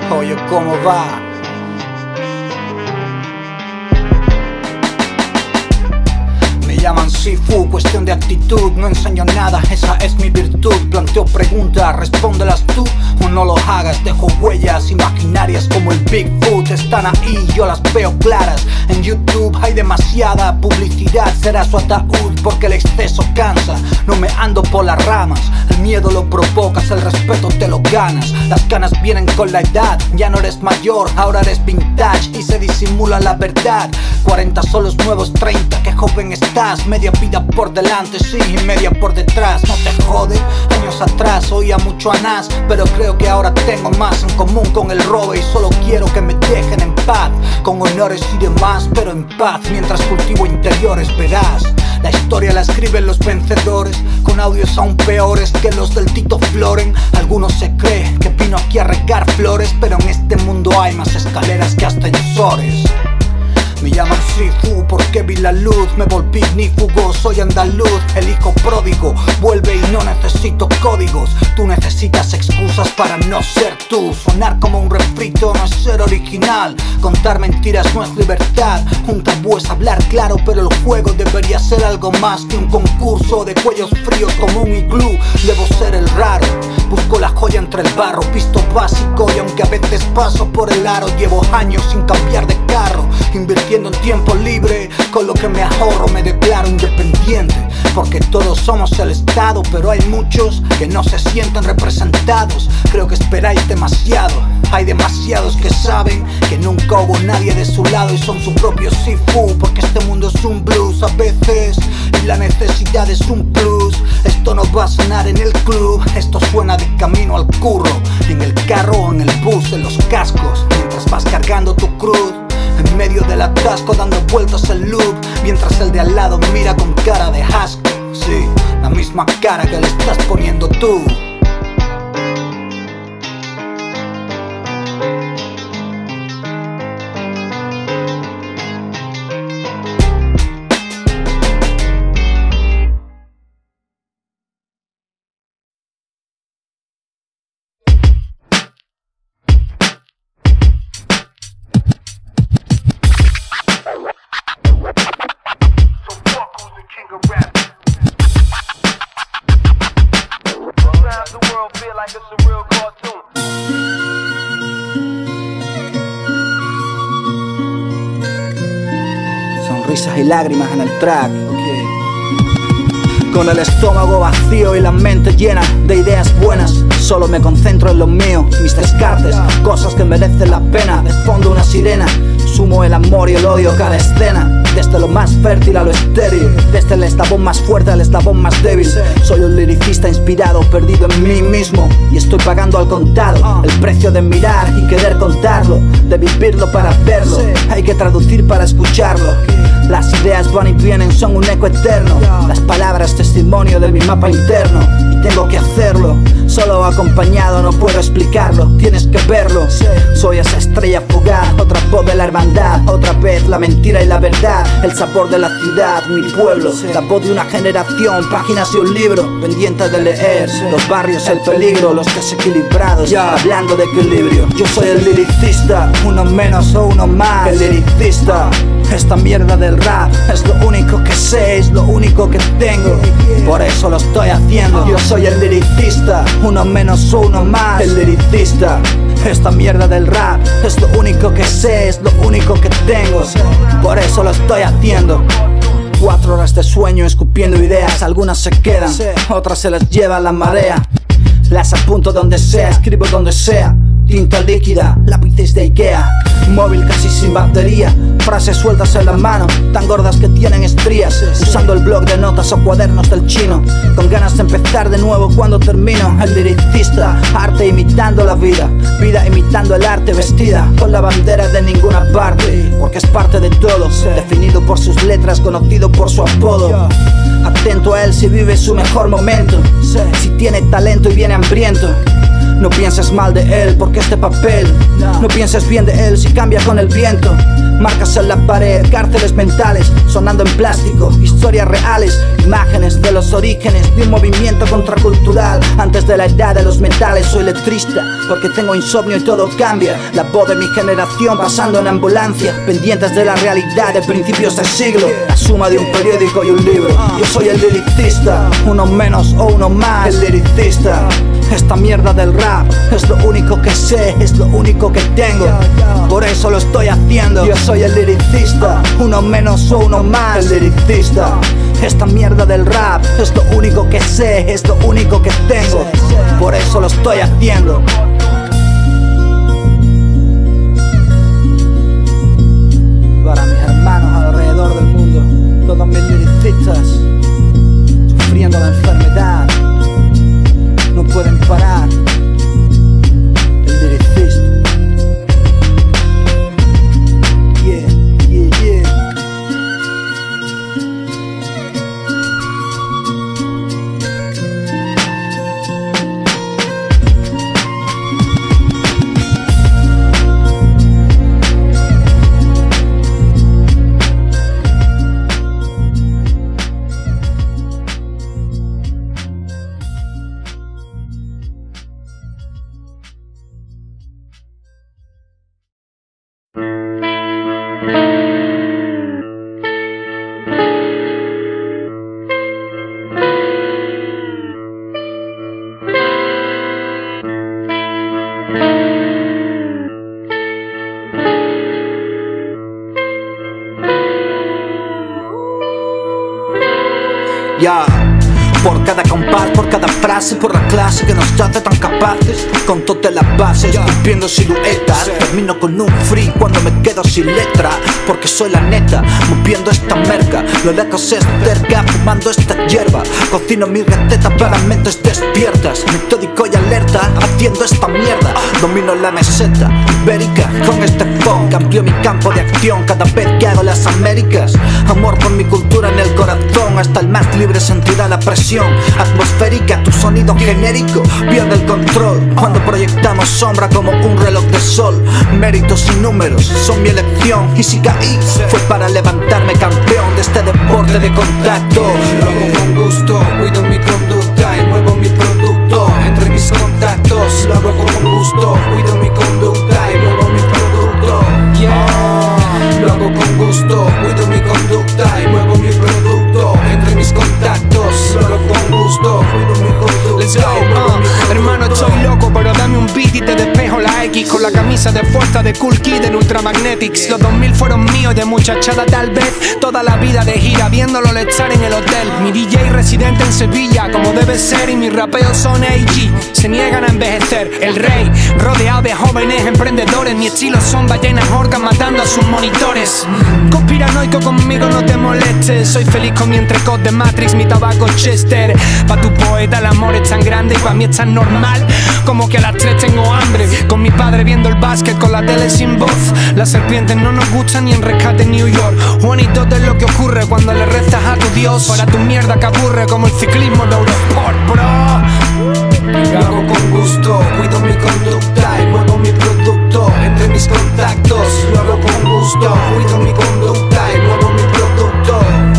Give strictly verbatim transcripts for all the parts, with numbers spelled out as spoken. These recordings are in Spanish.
Oye, ¿cómo va? Me llaman Sifu, cuestión de actitud. No enseño nada, esa es mi virtud. Planteo preguntas, respóndelas tú o no lo hagas. Dejo huellas imaginarias como el Bigfoot. Están ahí, yo las veo claras. En YouTube hay demasiada publicidad. Será su ataúd porque el exceso cansa. No me ando por las ramas. El miedo lo provocas, el respeto te lo ganas. Las canas vienen con la edad. Ya no eres mayor, ahora eres vintage y se disimula la verdad. Cuarenta son los nuevos treinta, qué joven estás. Media vida por delante, sí, y media por detrás. No te jode, años atrás oía mucho a Nas, pero creo que ahora tengo más en común con el robe. Y solo quiero que me dejen en paz, con honores y demás, pero en paz. Mientras cultivo interiores, verás. La historia la escriben los vencedores, con audios aún peores que los del Tito Floren. Algunos se creen que vino aquí a regar flores, pero en este mundo hay más escaleras que ascensores. Me llaman Sifu porque vi la luz, me volví ignífugo, soy andaluz, el hijo pródigo. Vuelve y no necesito códigos, tú necesitas excusas para no ser tú. Sonar como un refrito no es ser original, contar mentiras no es libertad. Un tabú es hablar claro, pero el juego debería ser algo más que un concurso de cuellos fríos como un iglú. Debo ser el raro, busco la joya entre el barro, visto básico. Y aunque a veces paso por el aro, llevo años sin cambiar de carro, invirtiendo en tiempo libre. Con lo que me ahorro me declaro independiente, porque todos somos el Estado, pero hay muchos que no se sienten representados. Creo que esperáis demasiado, hay demasiados que saben que nunca hubo nadie de su lado y son su propio Sifu, porque este mundo es un blues a veces y la necesidad es un plus. Esto no va a sonar en el club, esto suena de camino al curro, en el carro o en el bus, en los cascos, mientras vas cargando tu cruz. En medio del atasco dando vueltas el loop, mientras el de al lado mira con cara de asco. Sí, la misma cara que le estás poniendo tú. Sonrisas y lágrimas en el track, okay. Con el estómago vacío y la mente llena de ideas buenas, solo me concentro en lo mío, mis descartes, cosas que merecen la pena. De fondo una sirena, sumo el amor y el odio cada escena. Desde lo más fértil a lo estéril, desde el eslabón más fuerte al eslabón más débil. Soy un liricista inspirado, perdido en mí mismo, y estoy pagando al contado el precio de mirar y querer contarlo, de vivirlo para verlo. Hay que traducir para escucharlo. Las ideas van y vienen, son un eco eterno. Las palabras testimonio de mi mapa interno, y tengo que hacerlo. Solo acompañado no puedo explicarlo, tienes que verlo. Soy esa estrella fugaz, otra voz de la hermandad. Otra vez la mentira y la verdad, el sabor de la ciudad, mi pueblo. La voz de una generación, páginas y un libro, pendiente de leer. Los barrios, el peligro, los desequilibrados, hablando de equilibrio. Yo soy el liricista, uno menos o uno más. El liricista. Esta mierda del rap es lo único que sé, es lo único que tengo, por eso lo estoy haciendo. Yo soy el liricista, uno menos o uno más. El liricista. Esta mierda del rap es lo único que sé, es lo único que tengo, por eso lo estoy haciendo. Cuatro horas de sueño escupiendo ideas, algunas se quedan, otras se las lleva la marea. Las apunto donde sea, escribo donde sea. Tinta líquida, lápices de Ikea, móvil casi sin batería, frases sueltas en la mano, tan gordas que tienen estrías, usando el blog de notas o cuadernos del chino, con ganas de empezar de nuevo cuando termino. El liricista, arte imitando la vida, vida imitando el arte, vestida con la bandera de ninguna parte, porque es parte de todo, definido por sus letras, conocido por su apodo. Atento a él si vive su mejor momento, si tiene talento y viene hambriento. No pienses mal de él porque este papel. No pienses bien de él si cambia con el viento. Marcas en la pared, cárceles mentales sonando en plástico, historias reales, imágenes de los orígenes de un movimiento contracultural. Antes de la edad de los metales soy letrista porque tengo insomnio y todo cambia. La voz de mi generación pasando en ambulancia, pendientes de la realidad de principios de siglo. La suma de un periódico y un libro. Yo soy el liricista, uno menos o uno más. El liricista. Esta mierda del rap es lo único que sé, es lo único que tengo. Por eso lo estoy haciendo. Yo soy el liricista, uno menos o uno más. El liricista. Esta mierda del rap es lo único que sé, es lo único que tengo. Por eso lo estoy haciendo. Para mis hermanos alrededor del mundo, todos mis lyricistas sufriendo la enfermedad, no pueden parar. El liricista. Yeah, yeah, yeah. Ya, por cada compás, por cada frase, por la clase que nos hace tan capaces, con todas las bases, cumpliendo siluetas. Termino con un free cuando me quedo sin letra, porque soy la neta, moviendo esta merca. Lo lejos es cerca, fumando esta hierba. Cocino mi receta para mentes despiertas, metódico y alerta, haciendo esta mierda. Domino la meseta ibérica con este funk, amplio mi campo de acción cada vez que hago las Américas. Amor por mi cultura en el corazón, hasta el más libre sentirá la presión atmosférica. Tu sonido genérico pierde el control cuando proyectamos sombra como un reloj de sol. Méritos y números son mi elección, y si caí fue para levantarme campeón de este deporte de contacto. Lo hago con gusto, cuido mi conducta y muevo mi producto entre mis contactos. Lo hago con gusto, cuido mi conducta y muevo mi producto. Yeah. Lo hago con gusto, cuido mi conducta y muevo mi producto entre mis contactos. Lo hago con gusto, cuido mi conducta. Let's go, uh, hermano, estoy loco, pero dame un beat y te despejo la X con la camisa de fuerza de Cool Kid en Ultramagnetics. Los dos mil fueron míos de muchachada tal vez, toda la vida de gira viéndolo estar en el hotel. Mi D J residente en Sevilla como debe ser, y mis rapeos son A G, se niegan a envejecer. El rey rodeado de jóvenes emprendedores, mi estilo son ballenas orcas matando a sus monitores. Conspiranoico conmigo no te molestes, soy feliz con mi entrecot de Matrix, mi tabaco Chester. Pa' tu poeta el amor es tan grande y pa' mí es tan normal como que a las tres tengo hambre. Con mi padre viendo el básquet con la tele sin voz. Las serpientes no nos gustan ni en Rescate New York. Juanito, de lo que ocurre cuando le rezas a tu Dios. Para tu mierda que aburre como el ciclismo de Eurosport, bro. Lo hago con gusto, cuido mi conducta y muevo mi producto entre mis contactos. Lo hago con gusto, cuido mi conducta y muevo mi producto.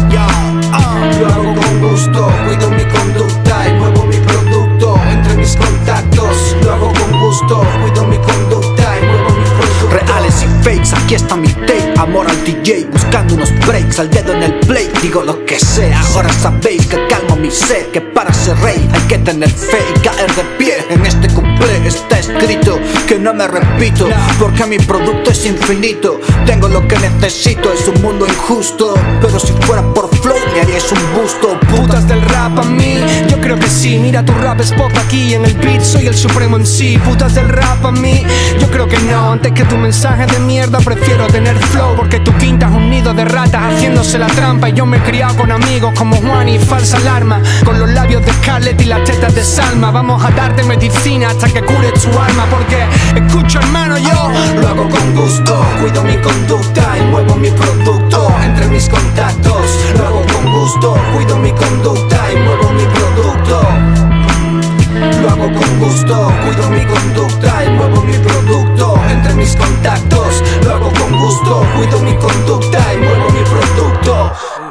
Lo hago con gusto, cuido mi conducta y muevo mi producto entre mis contactos. Lo hago con gusto, cuido mi conducta y muevo mi producto. Reales y fakes, aquí está mi tape. Amor al D J, buscando unos breaks, al dedo en el play, digo lo que sea. Ahora sabéis que calmo mi sed, que para ser rey hay que tener fe y caer de pie. En este cuplé está escrito que no me repito, porque mi producto es infinito. Tengo lo que necesito, es un mundo injusto, pero si fuera por flow me haríais un busto. Putas del rap a mí, yo creo que sí. Mira, tu rap es pop aquí, en el beat soy el supremo en sí. Putas del rap a mí, yo creo que no. Antes que tu mensaje de mierda prefiero tener flow, porque tu quinta es un nido de ratas haciéndose la trampa. Y yo me he criado con amigos como Juan y falsa alarma, con los labios de Scarlett y las tetas de Salma. Vamos a darte medicina hasta que cure tu alma, porque escucho, hermano, yo lo hago con gusto, cuido mi conducta y muevo mi producto entre mis contactos. Lo hago con gusto, cuido mi conducta y muevo mi producto. lo hago con gusto. Cuido mi conducta y muevo mi producto entre mis contactos. Lo hago con gusto, cuido mi conducta y muevo mi producto.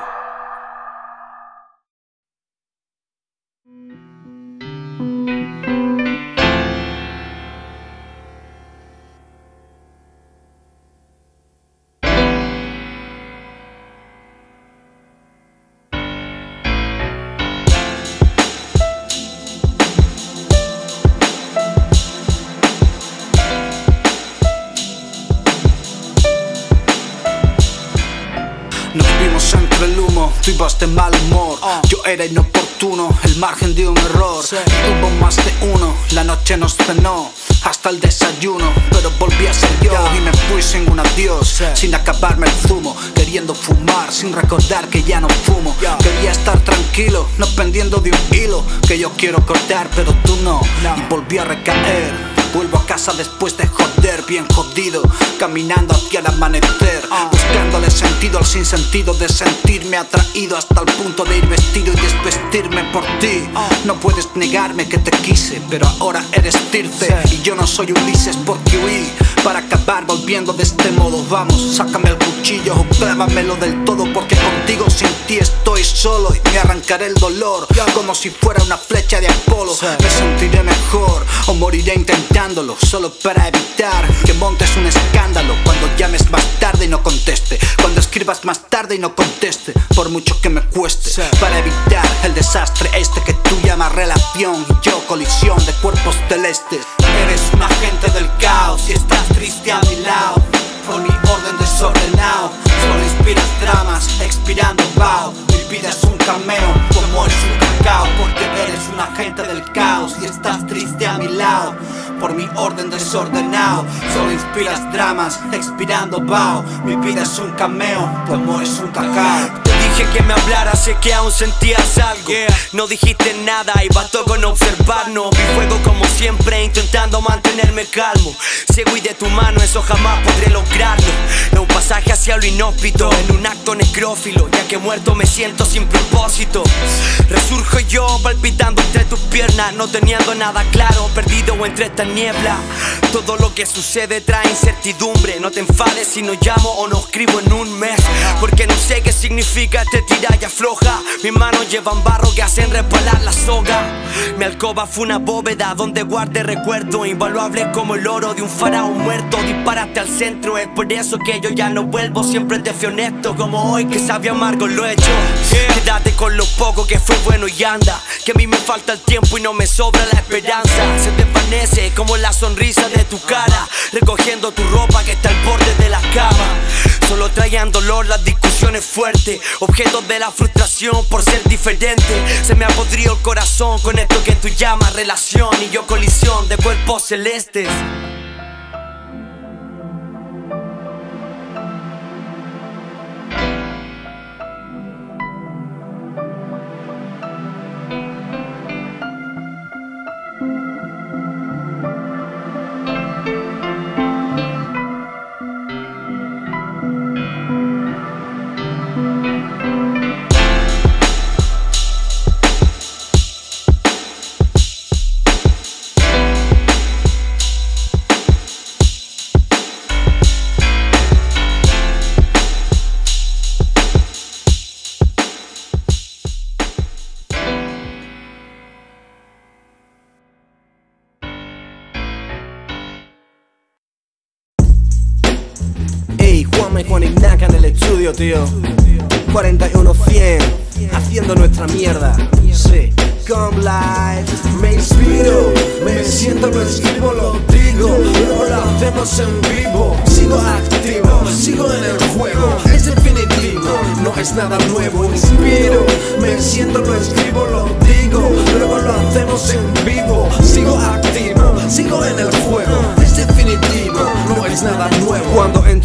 Nos vimos entre el humo, tú ibas de mal humor. uh. Yo era inoportuno, el margen de un error. sí. Hubo más de uno, la noche nos cenó hasta el desayuno, pero volví a ser yo. yeah. Y me fui sin un adiós, sí. sin acabarme el zumo, queriendo fumar, sin recordar que ya no fumo. yeah. Quería estar tranquilo, no pendiendo de un hilo que yo quiero cortar, pero tú no, no. Y volví a recaer. Vuelvo a casa después de joder, bien jodido, caminando hacia el amanecer, uh. buscándole sentido al sinsentido de sentirme atraído hasta el punto de ir vestido y desvestirme por ti. uh. No puedes negarme que te quise, pero ahora eres Circe, sí. y yo no soy Ulises porque huí para acabar volviendo de este modo. Vamos, sácame el cuchillo o clávamelo del todo, porque contigo sin ti estoy solo y me arrancaré el dolor yeah. como si fuera una flecha de Apolo. sí. Me sentiré mejor o moriré intentando, solo para evitar que montes un escándalo. Cuando llames más tarde y no conteste, cuando escribas más tarde y no conteste, por mucho que me cueste, sí. para evitar el desastre este que tú llamas relación y yo colisión de cuerpos celestes. Eres un agente del caos y estás triste a mi lado, por mi orden desordenado. Solo inspiras dramas, expirando vaho. Mi vida es un cameo, como eres un cacao, porque eres un agente del caos y estás triste a mi lado, por mi orden desordenado. Solo inspiras dramas, expirando vaho. Mi vida es un cameo, tu amor es un cacao. Te dije que me hablaras, sé que aún sentías algo. yeah. No dijiste nada y bastó con observarnos. Vi fuego como siempre, intentando mantenerme calmo. Ciego y de tu mano, eso jamás podré lograrlo. Es un pasaje hacia lo inhóspito, en un acto necrófilo, ya que muerto me siento sin propósito. Resurjo yo palpitando entre tus piernas, no teniendo nada claro, perdido entre esta niebla. Todo lo que sucede trae incertidumbre. No te enfades si no llamo o no escribo en un mes, porque no sé qué significa este tira y afloja. Mis manos llevan barro que hacen resbalar la soga. Mi alcoba fue una bóveda donde guardé recuerdos invaluables como el oro de un faraón muerto. Disparaste al centro, es por eso que yo ya no vuelvo. Siempre te fui honesto, como hoy que sabía amargo lo he hecho. yeah. Quédate con lo poco que fue bueno y anda, que a mí me falta el tiempo y no me sobra la esperanza. Se desvanece como la sonrisa de tu cara, recogiendo tu ropa que está al borde de la cama. Solo traían dolor las discusiones fuertes, objetos de la frustración por ser diferente. Se me ha podrido el corazón con esto que tú llamas relación, y yo colisión de cuerpos celestes. Juan y Naka en el estudio, tío. cuarenta y uno cien, haciendo nuestra mierda. Sí. Come live, me inspiro, me siento, lo escribo, lo digo, luego lo hacemos en vivo. Sigo activo, sigo en el juego, es definitivo, no es nada nuevo. Inspiro, me siento, lo escribo, lo digo, luego lo hacemos en vivo. Sigo activo, sigo en el juego, es definitivo, no es nada nuevo. Cuando entro en el garaje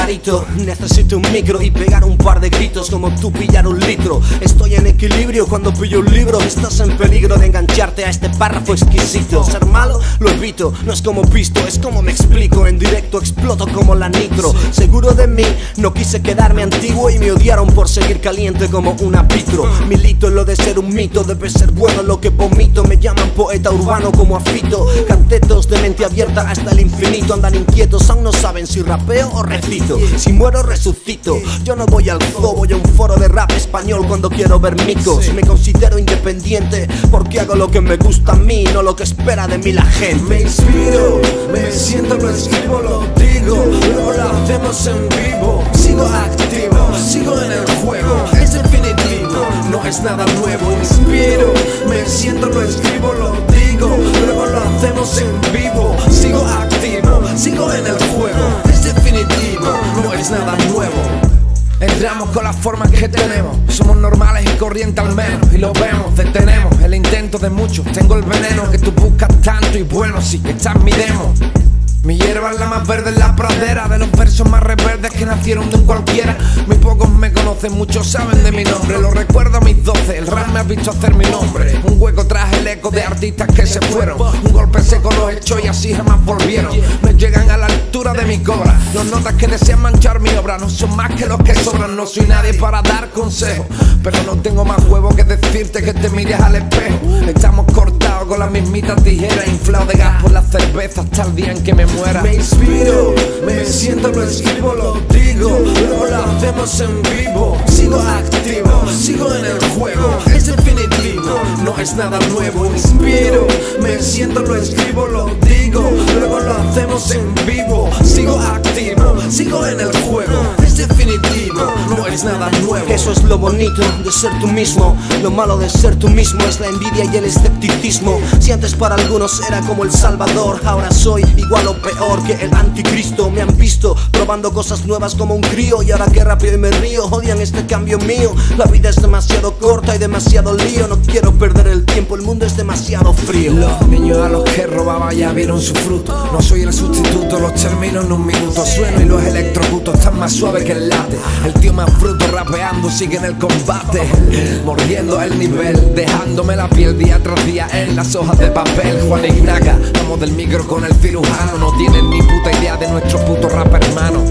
garito. Necesito un micro y pegar un par de gritos como tú pillar un litro. Estoy en equilibrio cuando pillo un libro. Estás en peligro de engancharte a este párrafo exquisito. Ser malo lo evito, no es como visto, es como me explico. En directo exploto como la nitro. Seguro de mí, no quise quedarme antiguo y me odiaron por seguir caliente como un apitro. Milito en lo de ser un mito, debe ser bueno lo que vomito. Me llaman poeta urbano como afito. Cantetos de mente abierta hasta el infinito. Andan inquietos, aún no saben si rapeo o recito. Si muero resucito, yo no voy al zoo, voy a un foro de rap español cuando quiero ver micos. Me considero independiente porque hago lo que me gusta a mí, no lo que espera de mí la gente. Me inspiro, me siento, lo escribo, lo digo, luego lo hacemos en vivo. Sigo activo, sigo en el juego, es definitivo, no es nada nuevo. Me inspiro, me siento, lo escribo, lo digo, luego lo hacemos en vivo. Sigo activo, sigo en el juego, es definitivo, no es nada nuevo. Entramos con las formas que tenemos, somos normales y corrientes al menos, y lo vemos, detenemos el intento de muchos. Tengo el veneno que tú buscas tanto y bueno, sí que está en mi demo. Mi hierba es la más verde en la pradera, de los versos más rebeldes que nacieron de un cualquiera. Muy pocos me conocen, muchos saben de mi nombre. Lo recuerdo a mis doce, el rap me ha visto hacer mi nombre. Un hueco tras el eco de artistas que se fueron. Un golpe seco los echó y así jamás volvieron. Me llegan a la altura de mi cobra. Los notas que desean manchar mi obra no son más que los que sobran. No soy nadie para dar consejos, pero no tengo más huevo que decirte que te mires al espejo. Estamos cortados con las mismitas tijeras, inflado de gas por la cerveza hasta el día en que me muera. Me inspiro, me siento, lo escribo, lo digo, luego lo hacemos en vivo. Sigo activo, sigo en el juego, es definitivo, no es nada nuevo. Me inspiro, me siento, lo escribo, lo digo, luego lo hacemos en vivo. Sigo activo, sigo en el juego, es definitivo, no es nada nuevo. Eso es lo bonito de ser tú mismo. Lo malo de ser tú mismo es la envidia y el escepticismo. Si antes para algunos era como el Salvador, ahora soy igual o peor que el anticristo. Me han visto probando cosas nuevas como un crío, y ahora que rapeo y me río, odian este cambio mío. La vida es demasiado corta y demasiado lío. No quiero perder el tiempo, el mundo es demasiado frío. Los niños a los que robaba ya vieron su fruto. No soy el sustituto, los termino en un minuto. Sueno y los electrocutos están más suaves que el late. El tío más fruto rapeando sigue en el combate, mordiendo el nivel, dejándome la piel día tras día en las hojas de papel. Juan Ignaca, vamos del micro con el cirujano. No tienen ni puta idea de nuestro puto rap hermano.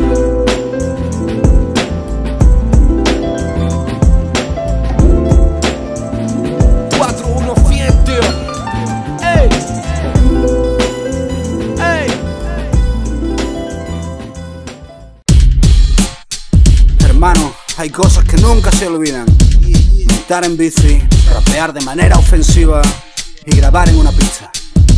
cuatro uno cien, tío. Ey. Ey. Hermano, hay cosas que nunca se olvidan. Montar en bici, rapear de manera ofensiva y grabar en una pizza.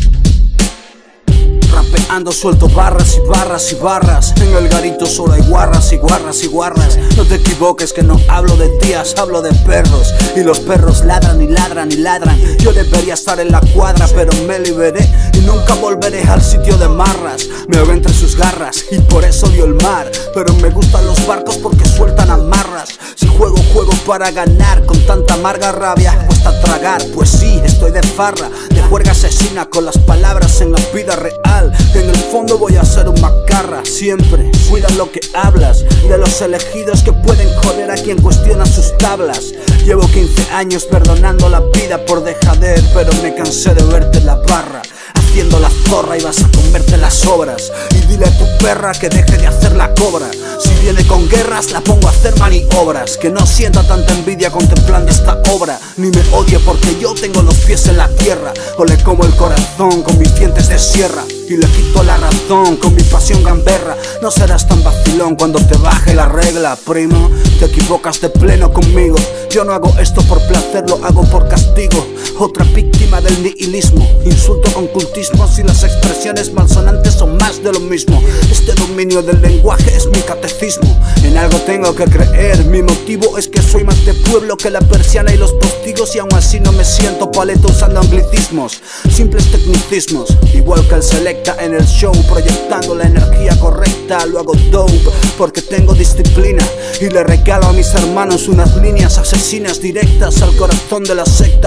Rapeando suelto barras y barras y barras. En el garito solo hay guarras y guarras y guarras. No te equivoques que no hablo de tías, hablo de perros. Y los perros ladran y ladran y ladran. Yo debería estar en la cuadra pero me liberé y nunca volveré al sitio de marras. Me veo entre sus garras y por eso odio el mar. Pero me gustan los barcos porque sueltan amarras. Si juego, juego para ganar. Con tanta amarga rabia cuesta tragar. Pues sí, estoy de farra, de juerga asesina con las palabras en la vida real. Que en el fondo voy a ser un macarra. Siempre cuida lo que hablas, de los elegidos que pueden joder a quien cuestiona sus tablas. Llevo quince años perdonando la vida por dejader, pero me cansé de verte en la barra haciendo la zorra y vas a comerte las obras. Y dile a tu perra que deje de hacer la cobra. Si viene con guerras la pongo a hacer maniobras. Que no sienta tanta envidia contemplando esta obra, ni me odie porque yo tengo los pies en la tierra. O le como el corazón con mis dientes de sierra y le quito la razón con mi pasión gamberra. No serás tan vacilón cuando te baje la regla, primo. Te equivocas de pleno conmigo. Yo no hago esto por placer, lo hago por castigo. Otra víctima del nihilismo. Insulto con cultismos y las expresiones malsonantes son más de lo mismo. Este dominio del lenguaje es mi catecismo. En algo tengo que creer. Mi motivo es que soy más de pueblo que la persiana y los postigos, y aún así no me siento paleta usando anglicismos, simples tecnicismos. Igual que el selecta en el show, proyectando la energía correcta. Lo hago dope porque tengo disciplina y le regalo a mis hermanos unas líneas asesinas directas al corazón de la secta. Pura rutina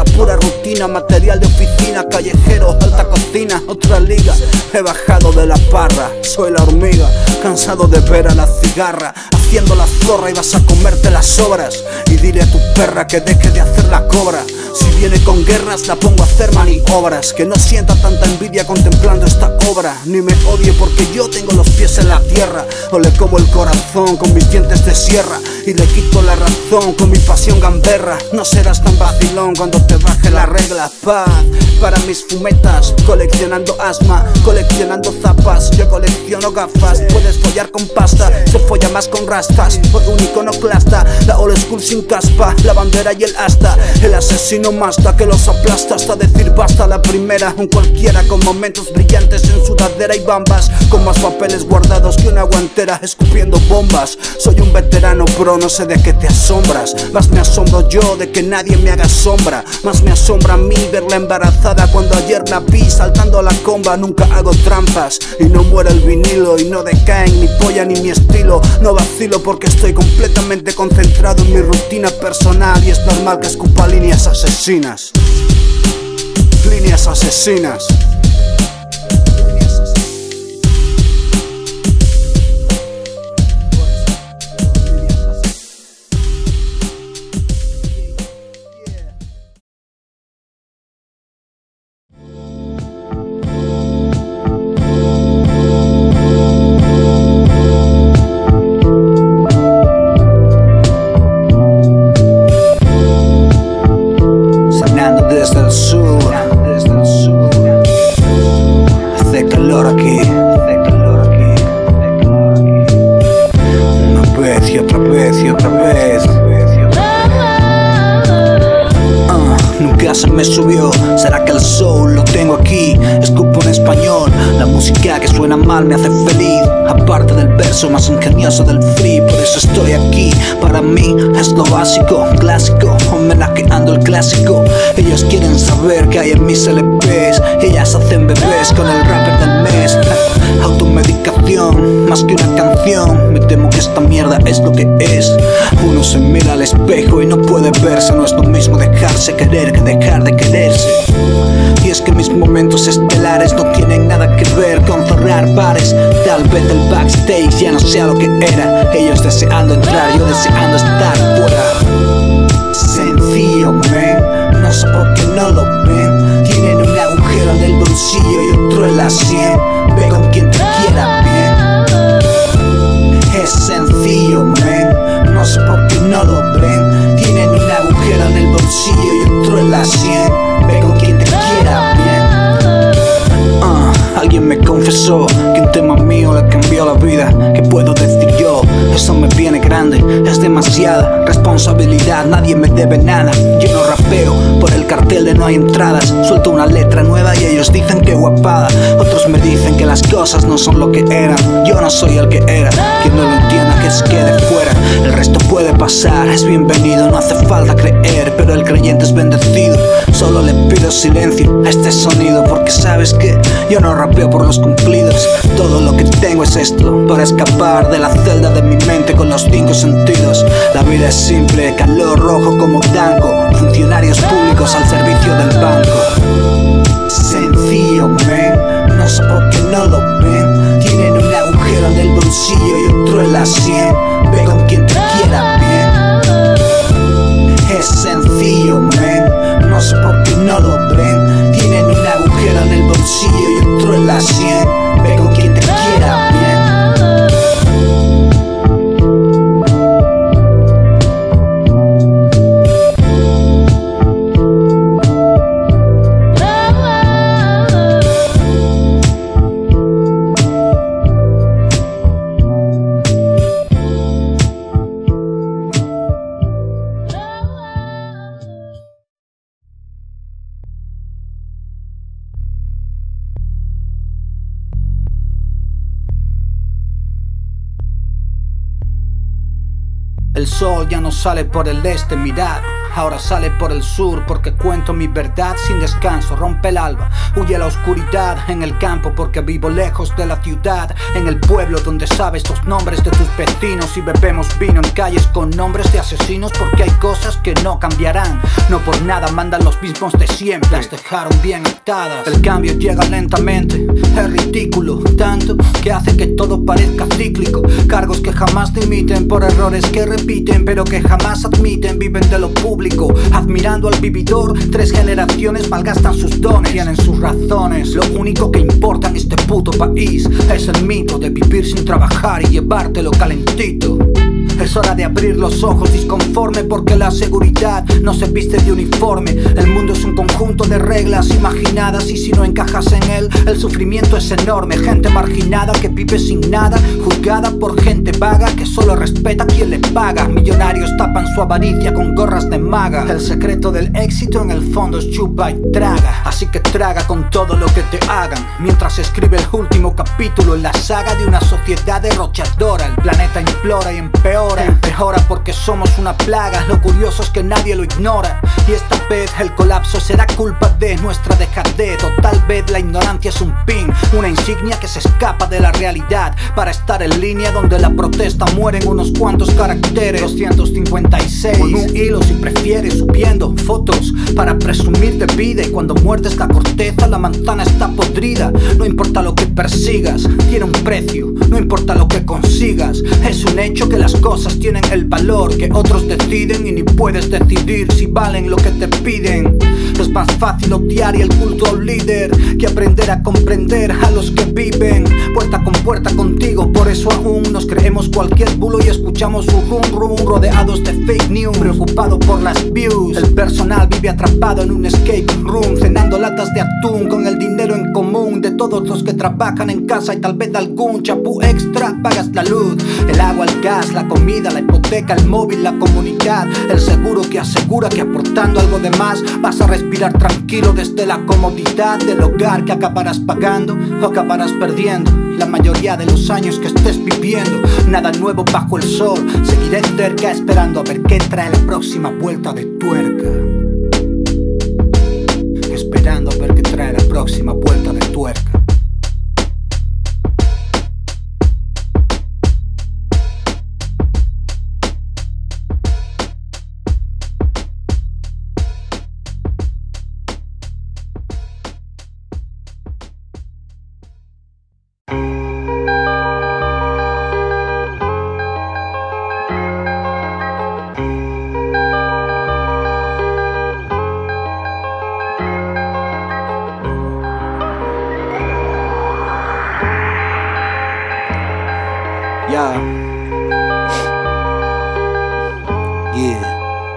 rutina, material de oficina, callejero, alta cocina, otra liga. He bajado de la parra, soy la hormiga, cansado de ver a la cigarra haciendo la zorra y vas a comerte las sobras. Y dile a tu perra que deje de hacer la cobra. Si viene con guerras la pongo a hacer maniobras. Que no sienta tanta envidia contemplando esta obra, ni me odie porque yo tengo los pies en la tierra. O le como el corazón con mis dientes de sierra y le quito la razón con mi pasión gamberra. No serás tan vacilón cuando te baje la regla. Paz para mis fumetas, coleccionando asma, coleccionando zapas. Yo colecciono gafas, puedes follar con pasta, se folla más con rastas. Soy un iconoclasta, la old school sin caspa, la bandera y el asta. El asesino masta que los aplasta hasta decir basta. La primera, un cualquiera con momentos brillantes en sudadera y bambas, con más papeles guardados que una guantera escupiendo bombas. Soy un veterano bro, no sé de qué te asombras. Más me asombro yo de que nadie me haga sombra. Más me asombra a mí verla embarazada cuando ayer la vi saltando a la comba. Nunca hago trampas y no muere el vinilo y no decaen mi polla ni mi estilo. No vacilo porque estoy completamente concentrado en mi rutina personal y es normal que escupa líneas asesinas. Líneas asesinas. Desde el sur, desde el sur, hace calor aquí, hace calor aquí, hace calor aquí. Una vez y otra vez y otra vez. Uh, nunca se me subió, será que el soul lo tengo aquí. Escupo en español, la música que suena mal me hace feliz. Aparte del verso más ingenioso del free, por eso estoy aquí. Para mí es lo básico, clásico, homenajeando el clásico. Ellos quieren saber qué hay en mis L Ps, ellas hacen bebés con el rapper del mes. Automedicación, más que una canción. Me temo que esta mierda es lo que es. Uno se mira al espejo y no puede verse. No es lo mismo dejarse querer que dejar de quererse. Y es que mis momentos estelares no tienen nada que ver con cerrar bares. Tal vez el backstage ya no sea lo que era. Ellos deseando entrar, yo deseando estar fuera. Sencillo, man, no sé por qué no lo ven. Tienen un agujero en el bolsillo y otro en la sien. Ve con quien te quiera bien. Es sencillo, man, no sé por qué no lo ven. Tienen un agujero en el bolsillo y otro en la sien. Ve con quien te quiera bien. uh, Alguien me confesó que un tema mío le cambió la vida. ¿Qué puedo decir yo? Eso me viene grande, es demasiada responsabilidad, nadie me debe nada. Yo no rapeo por el cartel de no hay entradas. Suelto una letra nueva y ellos dicen que guapada. Otros me dicen que las cosas no son lo que eran. Yo no soy el que era, quien no lo entienda que se quede fuera. El resto puede pasar, es bienvenido, no hace falta creer, pero el creyente es bendecido. Solo le pido silencio a este sonido, porque sabes que yo no rapeo por los cumplidos. Todo lo que tengo es esto, para escapar de la celda de mi mente con los cinco sentidos. La vida es simple, calor rojo como tango, funcionarios públicos al servicio del banco. Sencillo, man, no sé por qué no lo ven. Tienen un agujero en el bolsillo y otro en la sien. Ve con quien te quiera bien. Es sencillo, man, no sé por qué no lo ven. Tienen un agujero en el bolsillo y otro en la sien. Ve con quien te quiera bien. El sol ya no sale por el este, mirad, ahora sale por el sur, porque cuento mi verdad sin descanso. Rompe el alba, huye la oscuridad en el campo, porque vivo lejos de la ciudad. En el pueblo donde sabes los nombres de tus vecinos y bebemos vino en calles con nombres de asesinos, porque hay cosas que no cambiarán. No por nada mandan los mismos de siempre, las dejaron bien atadas. El cambio llega lentamente, es ridículo, tanto que hace que todo parezca cíclico. Cargos que jamás dimiten por errores que repiten, pero que jamás admiten. Viven de lo público, admirando al vividor. Tres generaciones malgastan sus dones, tienen sus razones. Lo único que importa en este puto país es el mito de vivir sin trabajar y llevártelo calentito. Es hora de abrir los ojos disconforme, porque la seguridad no se viste de uniforme. El mundo es un conjunto de reglas imaginadas, y si no encajas en él, el sufrimiento es enorme. Gente marginada que vive sin nada, juzgada por gente vaga que solo respeta a quien le paga. Millonarios tapan su avaricia con gorras de maga. El secreto del éxito en el fondo es chupa y traga. Así que traga con todo lo que te hagan, mientras escribe el último capítulo en la saga de una sociedad derrochadora. El planeta implora y empeora. Empeora porque somos una plaga, lo curioso es que nadie lo ignora. Y esta vez el colapso será culpa de nuestra dejadez, o tal vez la ignorancia es un pin, una insignia que se escapa de la realidad para estar en línea donde la protesta muere en unos cuantos caracteres. Doscientos cincuenta y seis con un hilo si prefieres, subiendo fotos para presumir de vida, y cuando muerdes la corteza la manzana está podrida. No importa lo que persigas, tiene un precio, no importa lo que consigas. Es un hecho que las cosas tienen el valor que otros deciden, y ni puedes decidir si valen lo que te piden. Es más fácil odiar y el culto a un líder que aprender a comprender a los que viven puerta con puerta contigo. Por eso aún nos creemos cualquier bulo y escuchamos su rum rum, rodeados de fake news, preocupado por las views. El personal vive atrapado en un escape room, cenando latas de atún con el dinero en común de todos los que trabajan en casa, y tal vez algún chapú extra. Pagas la luz, el agua, el gas, la comida, la hipoteca, el móvil, la comunidad, el seguro que asegura que aportando algo de más vas a respirar tranquilo desde la comodidad del hogar, que acabarás pagando o acabarás perdiendo la mayoría de los años que estés viviendo. Nada nuevo bajo el sol, seguiré cerca esperando a ver qué trae la próxima vuelta de tuerca. Esperando a ver qué trae la próxima vuelta de tuerca. Yeah. Yeah.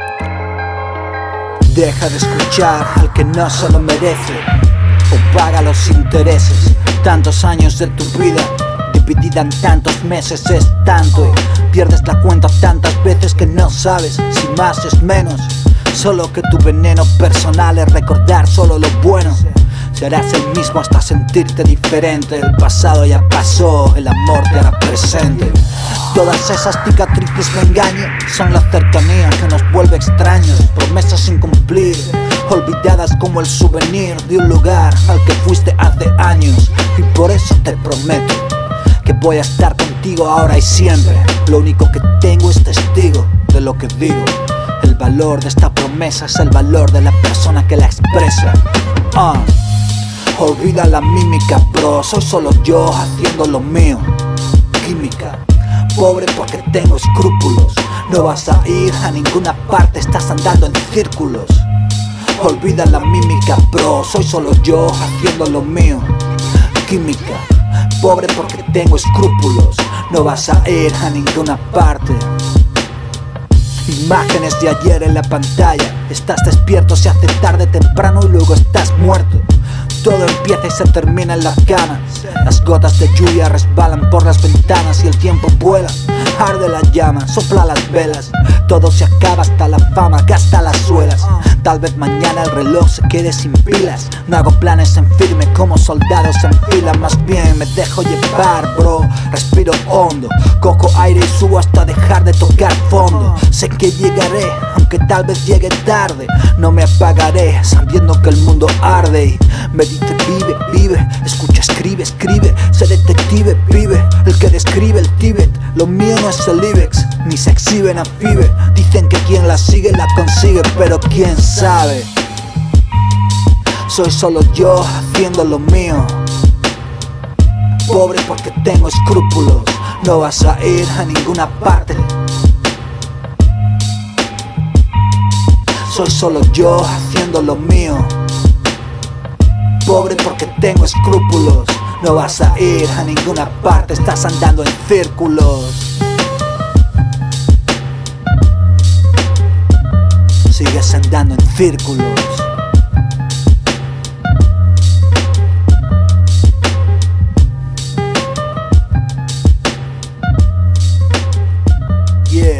Deja de escuchar al que no se lo merece, o paga los intereses. Tantos años de tu vida dividida en tantos meses es tanto, y pierdes la cuenta tantas veces que no sabes si más es menos. Solo que tu veneno personal es recordar solo lo bueno. Serás el mismo hasta sentirte diferente. El pasado ya pasó, el amor te hará presente. Todas esas cicatrices me engañan, son la cercanía que nos vuelve extraños. Promesas sin cumplir, olvidadas como el souvenir de un lugar al que fuiste hace años. Y por eso te prometo que voy a estar contigo ahora y siempre. Lo único que tengo es testigo de lo que digo. El valor de esta promesa es el valor de la persona que la expresa. uh. Olvida la mímica, bro, soy solo yo haciendo lo mío. Química, pobre porque tengo escrúpulos. No vas a ir a ninguna parte, estás andando en círculos. Olvida la mímica, bro, soy solo yo haciendo lo mío. Química, pobre porque tengo escrúpulos. No vas a ir a ninguna parte. Imágenes de ayer en la pantalla. Estás despierto, se hace tarde temprano y luego estás muerto. Todo empieza y se termina en la cama. Las gotas de lluvia resbalan por las ventanas y el tiempo vuela. Arde la llama, sopla las velas. Todo se acaba hasta la fama, gasta las suelas. Tal vez mañana el reloj se quede sin pilas. No hago planes en firme como soldados en fila. Más bien me dejo llevar, bro. Respiro hondo, cojo aire y subo hasta dejar de tocar fondo. Sé que llegaré, aunque tal vez llegue tarde. No me apagaré sabiendo que el mundo arde. Y me dice vive, vive, escucha, escribe, escribe. Sé detective, pibe, el que describe el Tíbet. Lo mío no es el Ibex, ni se exhiben a pibe. Dicen que quien la sigue la consigue, pero quién sabe. Soy solo yo haciendo lo mío. Pobre porque tengo escrúpulos. No vas a ir a ninguna parte. Soy solo yo haciendo lo mío. Pobre porque tengo escrúpulos. No vas a ir a ninguna parte. Estás andando en círculos. Sigues andando en círculos. Yeah.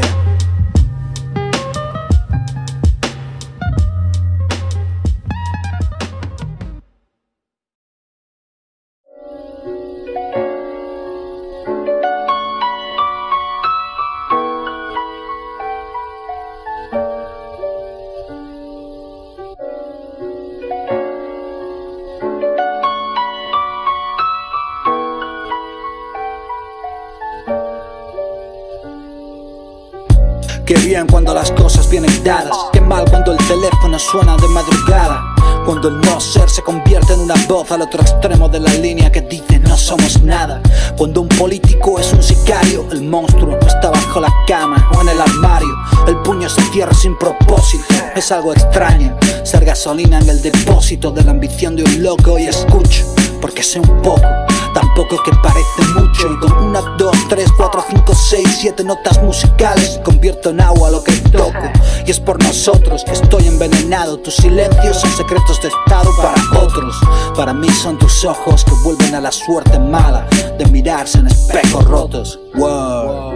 Qué bien cuando las cosas vienen dadas. Qué mal cuando el teléfono suena de madrugada. Cuando el no ser se convierte en una voz al otro extremo de la línea que dice no somos nada. Cuando un político es un sicario, el monstruo no está bajo la cama o en el armario. El puño se cierra sin propósito, es algo extraño ser gasolina en el depósito de la ambición de un loco. Y escucho, porque sé un poco, tampoco que parece mucho. Y con una, dos, tres, cuatro, cinco, seis, siete notas musicales convierto en agua lo que toco. Y es por nosotros que estoy envenenado. Tus silencios son secretos de estado para otros. Para mí son tus ojos que vuelven a la suerte mala de mirarse en espejos rotos. Wow.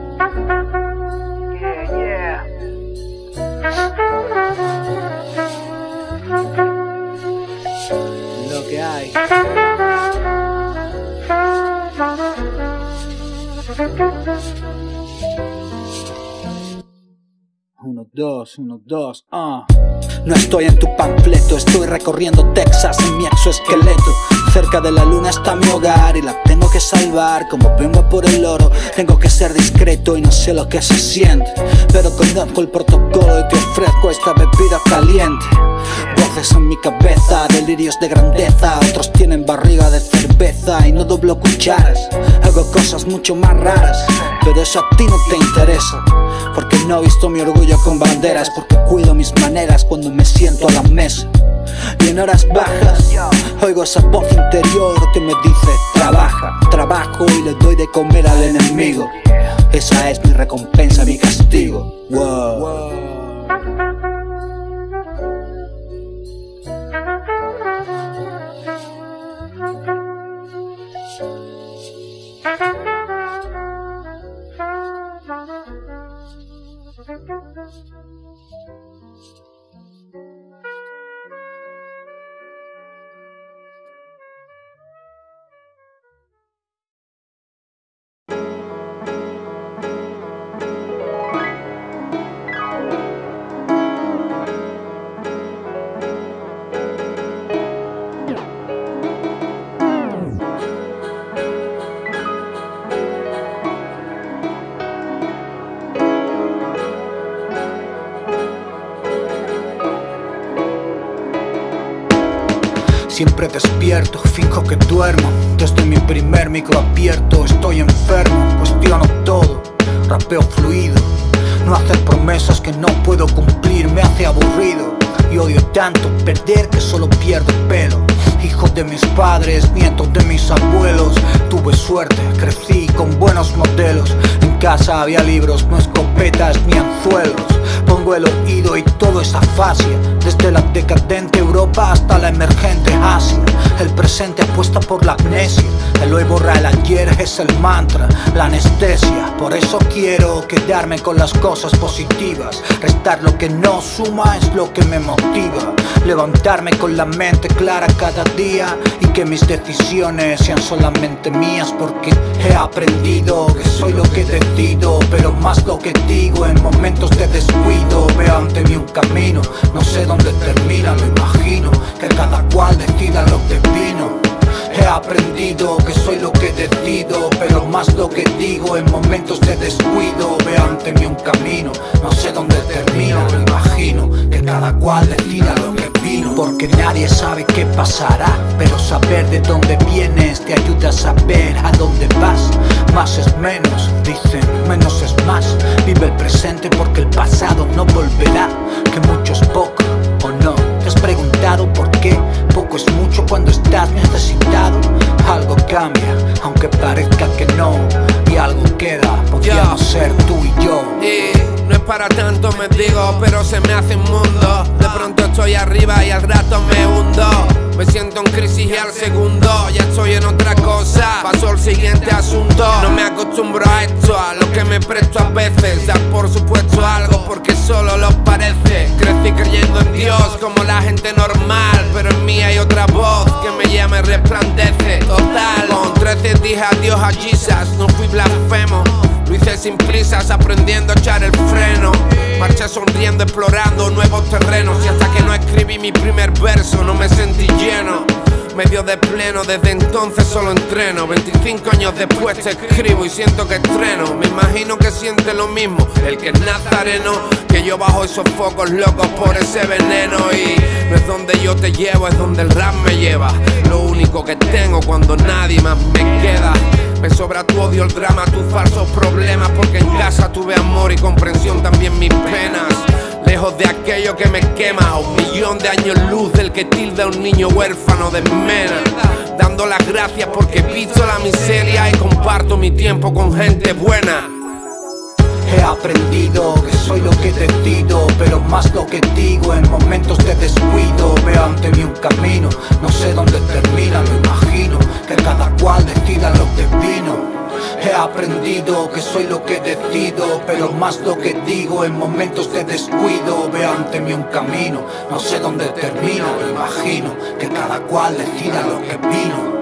Yeah, yeah. Lo que hay. Uno, dos, uno, dos, ah. No estoy en tu panfleto, estoy recorriendo Texas en mi exoesqueleto. Cerca de la luna está mi hogar y la tengo que salvar como vengo por el oro. Tengo que ser discreto y no sé lo que se siente, pero conozco el protocolo y te ofrezco esta bebida caliente. Voces en mi cabeza, delirios de grandeza. Otros tienen barriga de cerveza y no doblo cucharas. Hago cosas mucho más raras, pero eso a ti no te interesa. Porque no he visto mi orgullo con banderas, porque cuido mis maneras cuando me siento a la mesa. Y en horas bajas oigo esa voz interior que me dice trabaja, trabajo y le doy de comer al enemigo. Esa es mi recompensa, mi castigo. Wow. Siempre despierto, finjo que duermo. Desde mi primer micro abierto estoy enfermo, cuestiono todo, rapeo fluido. No hacer promesas que no puedo cumplir me hace aburrido. Y odio tanto perder que solo pierdo pelo. Hijo de mis padres, nieto de mis abuelos. Tuve suerte suerte, crecí con buenos modelos. En casa había libros, no escopetas ni anzuelos. Pongo el oído y todo es afasia, desde la decadente Europa hasta la emergente Asia. El presente apuesta por la amnesia, el hoy borra el ayer es el mantra, la anestesia. Por eso quiero quedarme con las cosas positivas, restar lo que no suma es lo que me motiva. Levantarme con la mente clara cada día y que mis decisiones sean solamente mías, porque he aprendido que soy lo que decido, pero más lo que digo. En momentos de descuido veo ante mí un camino, no sé dónde termina, lo imagino, que cada cual decida lo que vino. He aprendido que soy lo que decido, pero más lo que digo. En momentos de descuido veo ante mí un camino, no sé dónde termina, lo imagino, que cada cual decida lo que vino. Porque nadie sabe qué pasará, pero saber de dónde vienes te ayuda a saber a dónde vas. Más es menos, dicen, menos es más. Vive el presente porque el pasado no volverá. Que mucho es poco, ¿o no? ¿Te has preguntado por qué? Poco es mucho cuando estás necesitado. Algo cambia, aunque parezca que no, y algo queda, podríamos yeah. ser tú y yo. Y no es para tanto, me digo, pero se me hace un mundo. De pronto estoy arriba y al rato me hundo. Me siento en crisis y al segundo ya estoy en otra cosa. Paso al siguiente asunto. No me acostumbro a esto, a lo que me presto a veces. Dar por supuesto algo porque solo lo parece. Crecí creyendo en Dios como la gente normal, pero en mí hay otra voz que me llama y resplandece. Total, con trece dije adiós a Jesus, no fui blasfemo. Lo hice sin prisas, aprendiendo a echar el freno. Marché sonriendo, explorando nuevos terrenos. Y hasta que no escribí mi primer verso no me sentí lleno. Medio de pleno, desde entonces solo entreno. Veinticinco años después te escribo y siento que estreno. Me imagino que siente lo mismo el que es nazareno, que yo bajo esos focos locos por ese veneno. Y no es donde yo te llevo, es donde el rap me lleva. Lo único que tengo cuando nadie más me queda. Me sobra tu odio, el drama, tus falsos problemas, porque en casa tuve amor y comprensión, también mis penas. Lejos de aquello que me quema, a un millón de años luz del que tilda a un niño huérfano de Mena. Dando las gracias porque he visto la miseria y comparto mi tiempo con gente buena. He aprendido que soy lo que decido, pero más lo que digo. En momentos de descuido veo ante mí un camino, no sé dónde termina, lo imagino, que cada cual decida lo que vino. He aprendido que soy lo que decido, pero más lo que digo. En momentos de descuido veo ante mí un camino, no sé dónde termina, lo imagino, que cada cual decida lo que vino.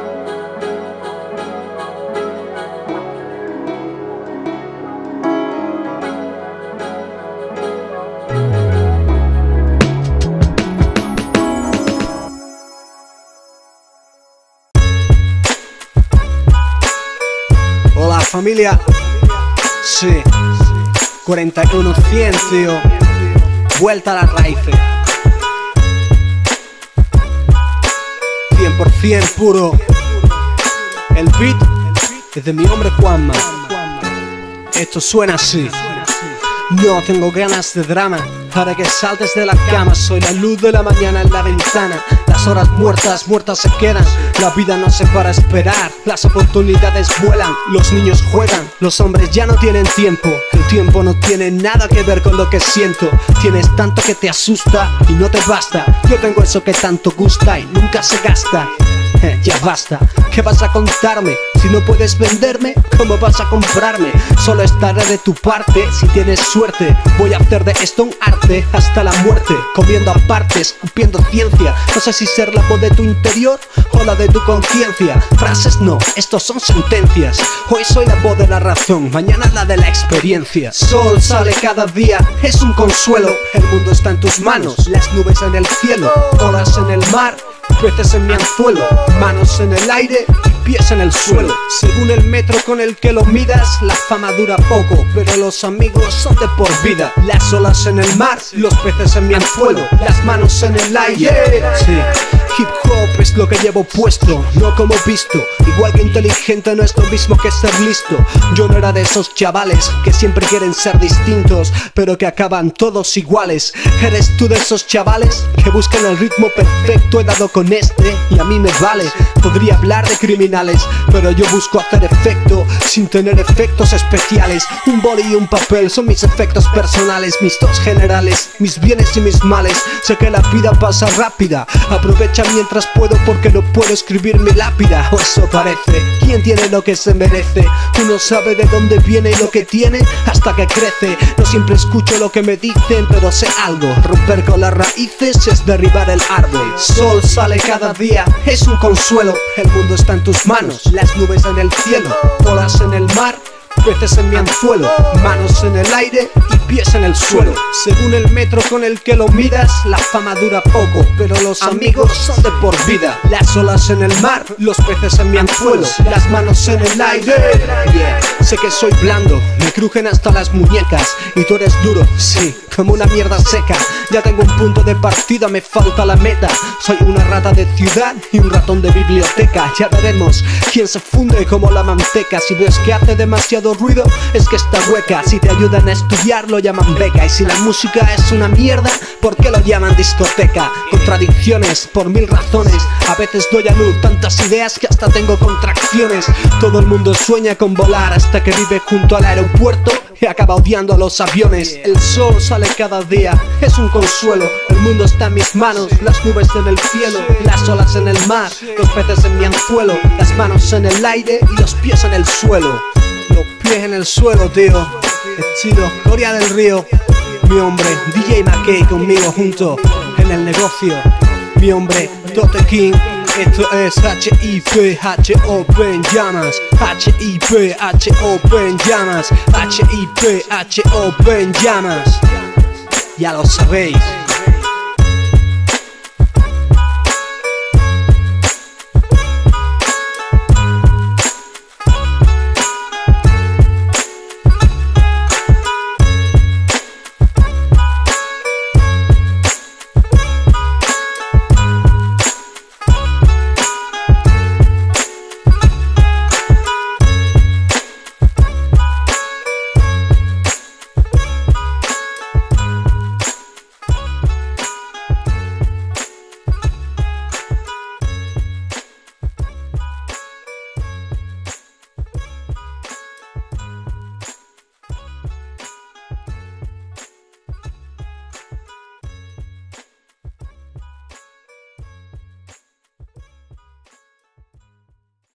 Familia, sí, cuarenta y uno cien, tío, vuelta a las raíces, cien por cien puro. El beat es de mi hombre Juanma. Esto suena así. No tengo ganas de drama, para que saltes de la cama. Soy la luz de la mañana en la ventana. Las horas muertas, muertas se quedan. La vida no se para esperar. Las oportunidades vuelan, los niños juegan. Los hombres ya no tienen tiempo. El tiempo no tiene nada que ver con lo que siento. Tienes tanto que te asusta y no te basta. Yo tengo eso que tanto gusta y nunca se gasta. Ya basta, ¿qué vas a contarme? Si no puedes venderme, ¿cómo vas a comprarme? Solo estaré de tu parte, si tienes suerte. Voy a hacer de esto un arte hasta la muerte. Comiendo aparte, escupiendo ciencia. No sé si ser la voz de tu interior o la de tu conciencia. Frases no, estos son sentencias. Hoy soy la voz de la razón, mañana la de la experiencia. Sol sale cada día, es un consuelo. El mundo está en tus manos, las nubes en el cielo, olas en el mar, peces en mi anzuelo, manos en el aire y pies en el suelo. Según el metro con el que lo midas, la fama dura poco, pero los amigos son de por vida. Las olas en el mar, los peces en mi anzuelo, las manos en el aire. Sí, hip hop es lo que llevo puesto, no como visto. Igual que inteligente no es lo mismo que ser listo. Yo no era de esos chavales que siempre quieren ser distintos, pero que acaban todos iguales. Eres tú de esos chavales que buscan el ritmo perfecto. He dado con este y a mí me vale. Podría hablar de criminal originales, pero yo busco hacer efecto sin tener efectos especiales. Un boli y un papel son mis efectos personales, mis dos generales, mis bienes y mis males. Sé que la vida pasa rápida, aprovecha mientras puedo porque no puedo escribir mi lápida, o eso parece. ¿Quién tiene lo que se merece? Uno sabe de dónde viene y lo que tiene hasta que crece. No siempre escucho lo que me dicen, pero sé algo. Romper con las raíces es derribar el árbol. Sol sale cada día, es un consuelo. El mundo está en tus manos, las nubes en el cielo, olas en el mar, peces en mi anzuelo, manos en el aire y pies en el suelo. Según el metro con el que lo miras, la fama dura poco, pero los amigos son de por vida. Las olas en el mar, los peces en mi anzuelo, las manos en el aire. Yeah. Sé que soy blando, me crujen hasta las muñecas, y tú eres duro, sí, como una mierda seca. Ya tengo un punto de partida, me falta la meta. Soy una rata de ciudad y un ratón de biblioteca. Ya veremos quién se funde como la manteca. Si ves que hace demasiado ruido, es que está hueca. Si te ayudan a estudiar, lo llaman beca. Y si la música es una mierda, ¿por qué lo llaman discoteca? Contradicciones por mil razones. A veces doy a luz tantas ideas que hasta tengo contracciones. Todo el mundo sueña con volar hasta que vive junto al aeropuerto y acaba odiando a los aviones. El sol sale cada día, es un consuelo. El mundo está en mis manos, las nubes en el cielo, las olas en el mar, los peces en mi anzuelo, las manos en el aire y los pies en el suelo. Los pies en el suelo, tío. Es chido. Corea del Río, mi hombre. D J McKay conmigo junto en el negocio. Mi hombre, Tote King. Esto es H I P H O P en llamas. H I P H O P en llamas. H I P H O P en llamas. Ya lo sabéis.